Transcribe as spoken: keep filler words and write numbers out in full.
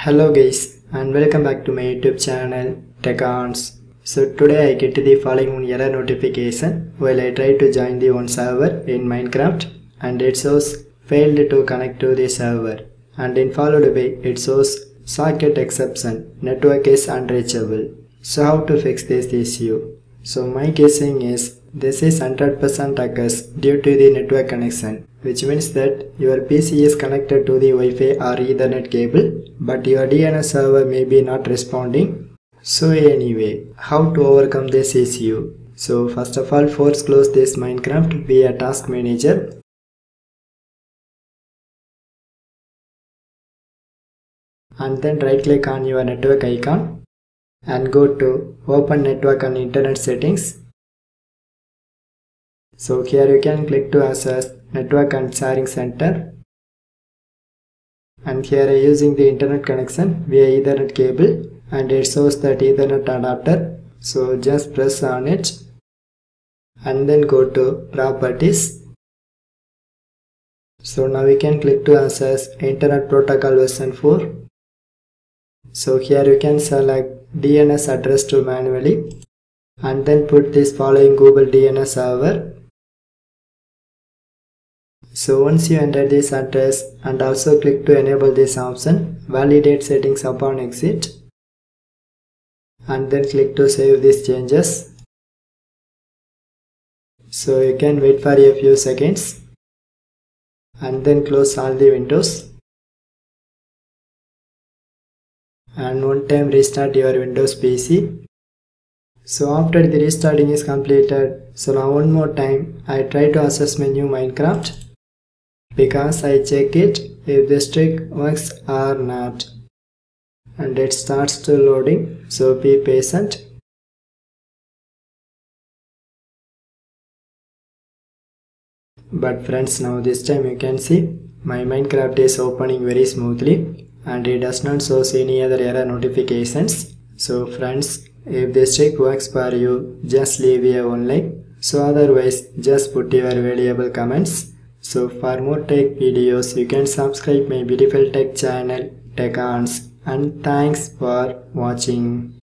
Hello guys and welcome back to my YouTube channel TechOns. So today I get the following error notification while I try to join the one server in Minecraft, and it shows failed to connect to the server, and then followed by it shows socket exception, network is unreachable. So how to fix this issue? So my guessing is this is one hundred percent occurs due to the network connection, which means that your P C is connected to the Wi-Fi or Ethernet cable, but your D N S server may be not responding. So anyway, how to overcome this issue? So first of all, force close this Minecraft via Task Manager. And then right click on your network icon and go to Open Network and Internet Settings. So here you can click to access Network and Sharing Center, and here I am using the internet connection via Ethernet cable, and it shows that Ethernet adapter. So just press on it and then go to Properties. So now we can click to access Internet Protocol version four. So here you can select D N S address to manually, and then put this following Google D N S server. So once you enter this address and also click to enable this option, validate settings upon exit, and then click to save these changes. So you can wait for a few seconds and then close all the windows, and one time restart your Windows P C. So after the restarting is completed, so now one more time I try to access my new Minecraft, because I check it if this trick works or not, and it starts to loading, so be patient. But friends, now this time you can see my Minecraft is opening very smoothly, and it does not show any other error notifications. So friends, if this trick works for you, just leave a one like. So otherwise, just put your valuable comments. So for more tech videos, you can subscribe my beautiful tech channel TechOns, and thanks for watching.